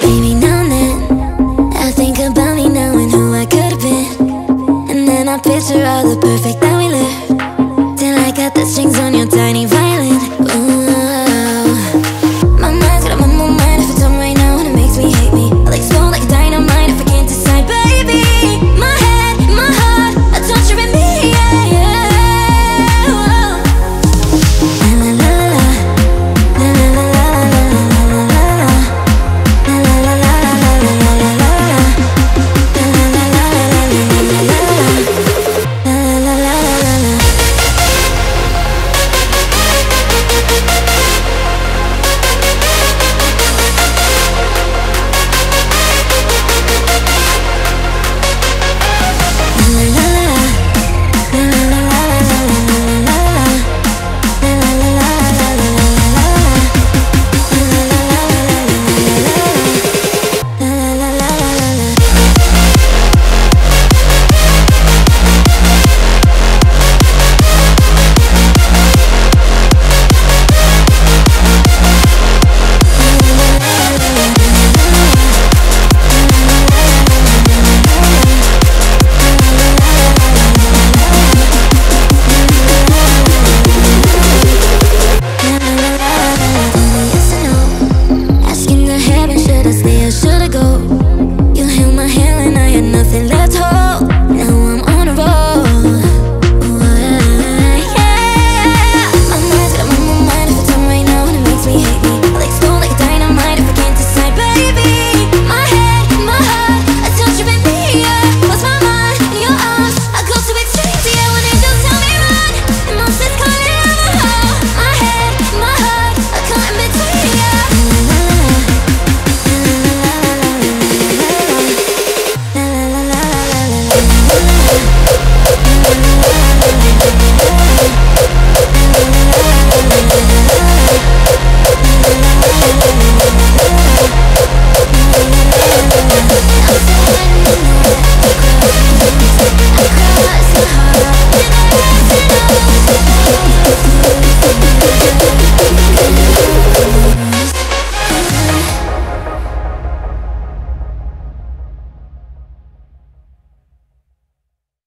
Baby, now and then I think about me now and who I could've been, and then I picture all the perfect that we lived till I got the strings on your tiny